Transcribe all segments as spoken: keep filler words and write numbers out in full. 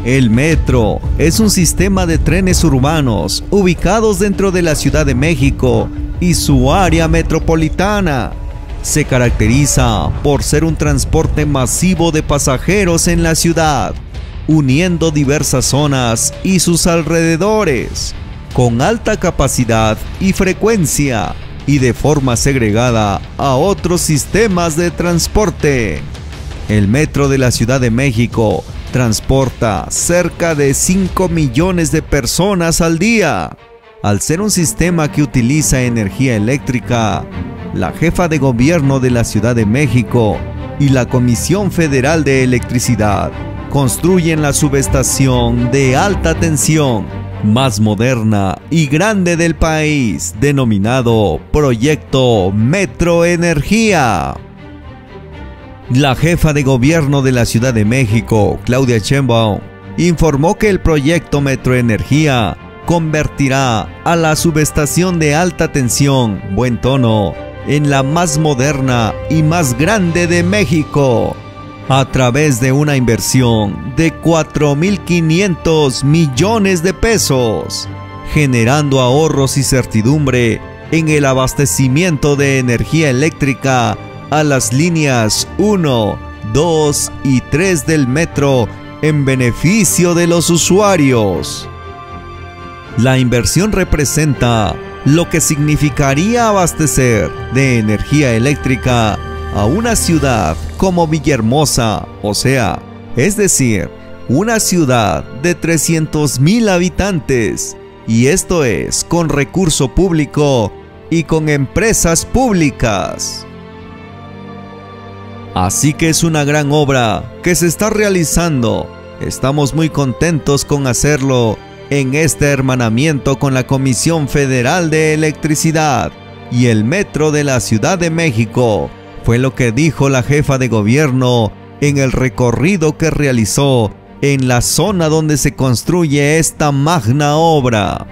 El metro es un sistema de trenes urbanos ubicados dentro de la Ciudad de México y su área metropolitana. Se caracteriza por ser un transporte masivo de pasajeros en la ciudad, uniendo diversas zonas y sus alrededores, con alta capacidad y frecuencia, y de forma segregada a otros sistemas de transporte. El metro de la Ciudad de México transporta cerca de cinco millones de personas al día. Al ser un sistema que utiliza energía eléctrica, la jefa de gobierno de la Ciudad de México y la Comisión Federal de Electricidad construyen la subestación de alta tensión más moderna y grande del país, denominado Proyecto Metro Energía. La jefa de gobierno de la Ciudad de México, Claudia Sheinbaum, informó que el proyecto Metro Energía convertirá a la subestación de alta tensión Buen Tono en la más moderna y más grande de México, a través de una inversión de cuatro mil quinientos millones de pesos, generando ahorros y certidumbre en el abastecimiento de energía eléctrica a las líneas uno, dos y tres del metro en beneficio de los usuarios. La inversión representa lo que significaría abastecer de energía eléctrica a una ciudad como Villahermosa, o sea, es decir, una ciudad de trescientos mil habitantes, y esto es con recurso público y con empresas públicas. Así que es una gran obra que se está realizando. Estamos muy contentos con hacerlo en este hermanamiento con la Comisión Federal de Electricidad y el Metro de la Ciudad de México, fue lo que dijo la jefa de gobierno en el recorrido que realizó en la zona donde se construye esta magna obra.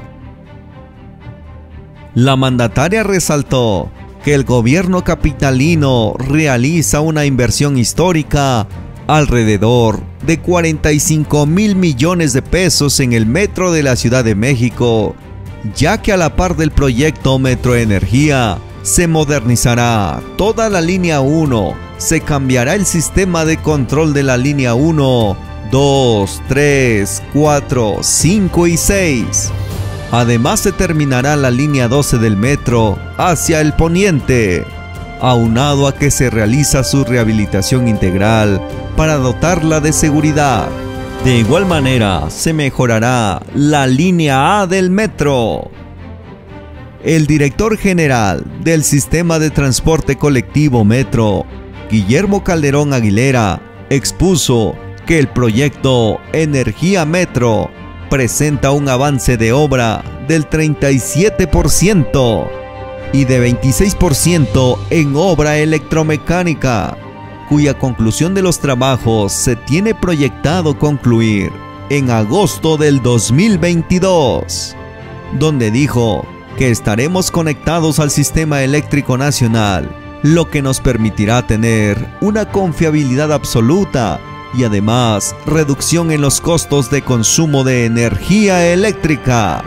La mandataria resaltó que el gobierno capitalino realiza una inversión histórica alrededor de cuarenta y cinco mil millones de pesos en el metro de la Ciudad de México, ya que a la par del proyecto Metro Energía se modernizará toda la línea uno, se cambiará el sistema de control de la línea uno, dos, tres, cuatro, cinco y seis. Además se terminará la línea doce del metro hacia el poniente, aunado a que se realiza su rehabilitación integral para dotarla de seguridad. De igual manera, se mejorará la línea A del metro. El director general del Sistema de Transporte Colectivo Metro, Guillermo Calderón Aguilera, expuso que el proyecto Energía Metro presenta un avance de obra del treinta y siete por ciento y de veintiséis por ciento en obra electromecánica, cuya conclusión de los trabajos se tiene proyectado concluir en agosto del dos mil veintidós, donde dijo que estaremos conectados al sistema eléctrico nacional, lo que nos permitirá tener una confiabilidad absoluta y además reducción en los costos de consumo de energía eléctrica.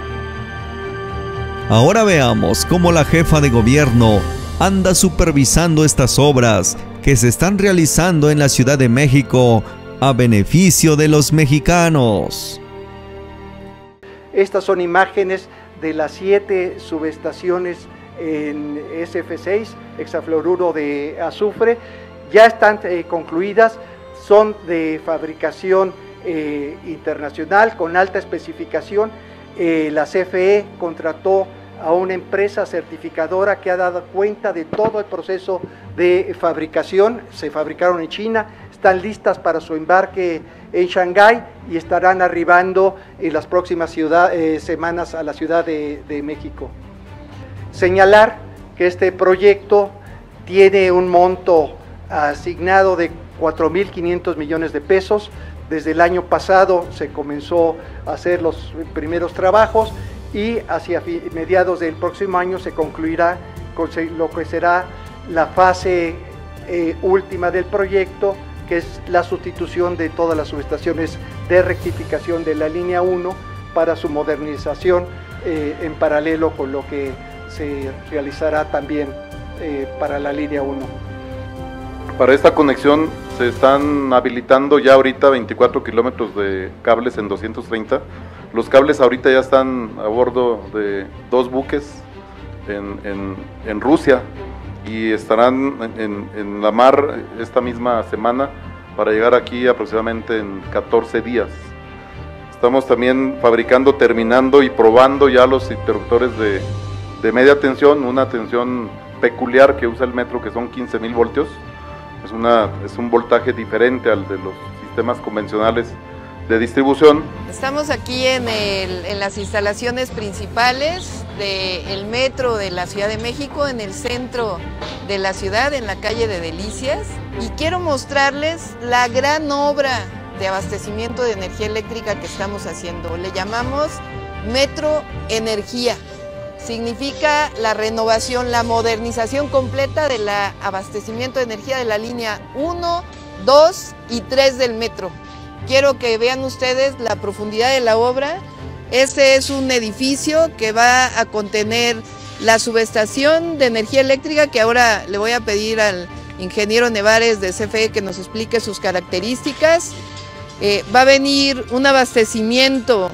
Ahora veamos cómo la jefa de gobierno anda supervisando estas obras que se están realizando en la Ciudad de México a beneficio de los mexicanos. Estas son imágenes de las siete subestaciones en S F seis, hexafluoruro de azufre. Ya están eh, concluidas, son de fabricación eh, internacional con alta especificación. Eh, la C F E contrató a una empresa certificadora que ha dado cuenta de todo el proceso de fabricación. Se fabricaron en China, están listas para su embarque en Shanghái y estarán arribando en las próximas ciudad, eh, semanas a la Ciudad de, de México. Señalar que este proyecto tiene un monto asignado de cuatro mil quinientos millones de pesos. Desde el año pasado se comenzó a hacer los primeros trabajos y hacia mediados del próximo año se concluirá con lo que será la fase eh, última del proyecto, que es la sustitución de todas las subestaciones de rectificación de la línea uno para su modernización eh, en paralelo con lo que se realizará también eh, para la línea uno. Para esta conexión se están habilitando ya ahorita veinticuatro kilómetros de cables en doscientos treinta. Los cables ahorita ya están a bordo de dos buques en, en, en Rusia y estarán en, en la mar esta misma semana para llegar aquí aproximadamente en catorce días. Estamos también fabricando, terminando y probando ya los interruptores de, de media tensión, una tensión peculiar que usa el metro, que son quince mil voltios. Es, una, es un voltaje diferente al de los sistemas convencionales de distribución. Estamos aquí en, el, en las instalaciones principales del metro de la Ciudad de México, en el centro de la ciudad, en la calle de Delicias, y quiero mostrarles la gran obra de abastecimiento de energía eléctrica que estamos haciendo. Le llamamos Metro Energía. Significa la renovación, la modernización completa del abastecimiento de energía de la línea uno, dos y tres del metro. Quiero que vean ustedes la profundidad de la obra. Este es un edificio que va a contener la subestación de energía eléctrica, que ahora le voy a pedir al ingeniero Nevares de C F E que nos explique sus características. Eh, va a venir un abastecimiento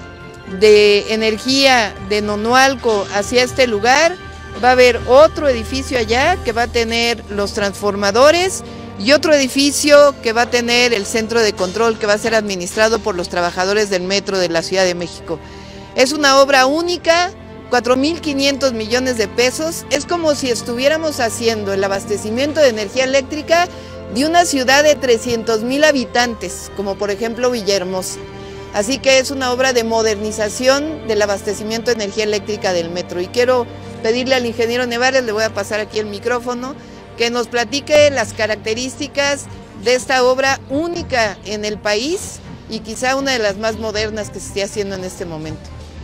de energía de Nonualco hacia este lugar. Va a haber otro edificio allá que va a tener los transformadores y otro edificio que va a tener el centro de control, que va a ser administrado por los trabajadores del metro de la Ciudad de México. Es una obra única, cuatro mil quinientos millones de pesos. Es como si estuviéramos haciendo el abastecimiento de energía eléctrica de una ciudad de trescientos mil habitantes, como por ejemplo Villahermosa. Así que es una obra de modernización del abastecimiento de energía eléctrica del metro. Y quiero pedirle al ingeniero Nevares, le voy a pasar aquí el micrófono, que nos platique las características de esta obra única en el país y quizá una de las más modernas que se esté haciendo en este momento.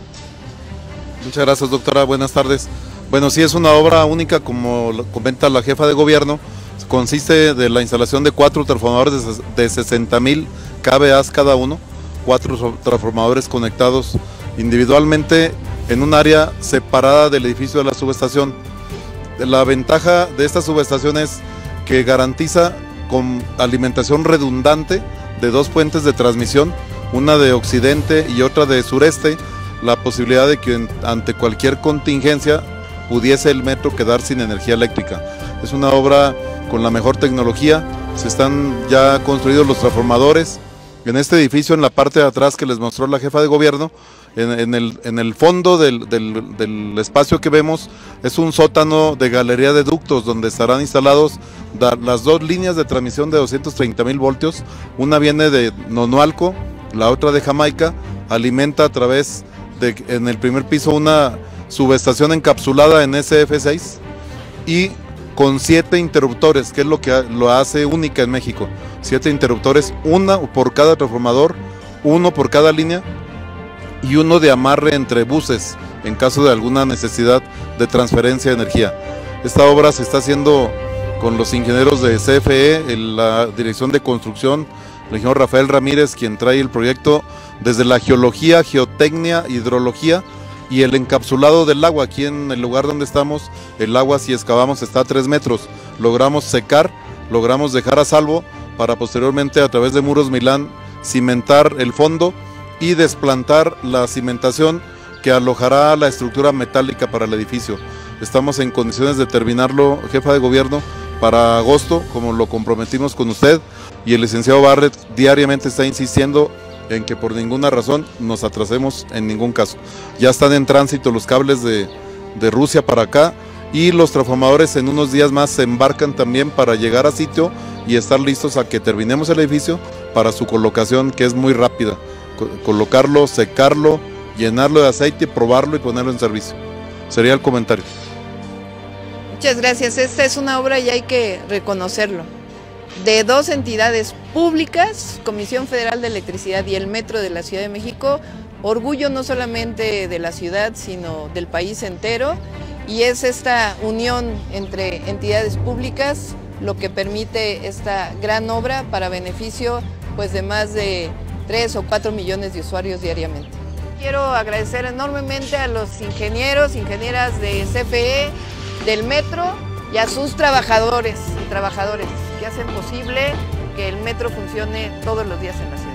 Muchas gracias, doctora. Buenas tardes. Bueno, sí, es una obra única, como comenta la jefa de gobierno. Consiste de la instalación de cuatro transformadores de sesenta mil kVA cada uno, cuatro transformadores conectados individualmente en un área separada del edificio de la subestación. La ventaja de esta subestación es que garantiza con alimentación redundante de dos puentes de transmisión, una de occidente y otra de sureste, la posibilidad de que ante cualquier contingencia pudiese el metro quedar sin energía eléctrica. Es una obra con la mejor tecnología, se están ya construidos los transformadores. En este edificio, en la parte de atrás que les mostró la jefa de gobierno, en, en, el, en el fondo del, del, del espacio que vemos, es un sótano de galería de ductos donde estarán instalados da, las dos líneas de transmisión de doscientos treinta mil voltios. Una viene de Nonualco, la otra de Jamaica, alimenta a través de, en el primer piso, una subestación encapsulada en S F seis y con siete interruptores, que es lo que lo hace única en México. Siete interruptores, una por cada transformador, uno por cada línea y uno de amarre entre buses en caso de alguna necesidad de transferencia de energía. Esta obra se está haciendo con los ingenieros de C F E, en la dirección de construcción, el ingeniero Rafael Ramírez, quien trae el proyecto desde la geología, geotecnia, hidrología y el encapsulado del agua. Aquí en el lugar donde estamos, el agua, si excavamos, está a tres metros. Logramos secar, logramos dejar a salvo para posteriormente, a través de muros Milán, cimentar el fondo y desplantar la cimentación que alojará la estructura metálica para el edificio. Estamos en condiciones de terminarlo, jefa de gobierno, para agosto, como lo comprometimos con usted, y el licenciado Barrett diariamente está insistiendo en que por ninguna razón nos atrasemos en ningún caso. Ya están en tránsito los cables de, de Rusia para acá, y los transformadores en unos días más se embarcan también para llegar a sitio y estar listos a que terminemos el edificio para su colocación, que es muy rápida. Colocarlo, secarlo, llenarlo de aceite, probarlo y ponerlo en servicio. Sería el comentario. Muchas gracias. Esta es una obra y hay que reconocerlo, de dos entidades públicas, Comisión Federal de Electricidad y el Metro de la Ciudad de México, orgullo no solamente de la ciudad, sino del país entero, y es esta unión entre entidades públicas lo que permite esta gran obra para beneficio pues, de más de tres o cuatro millones de usuarios diariamente. Quiero agradecer enormemente a los ingenieros, ingenieras de C F E, del metro y a sus trabajadores y trabajadores que hacen posible que el metro funcione todos los días en la ciudad.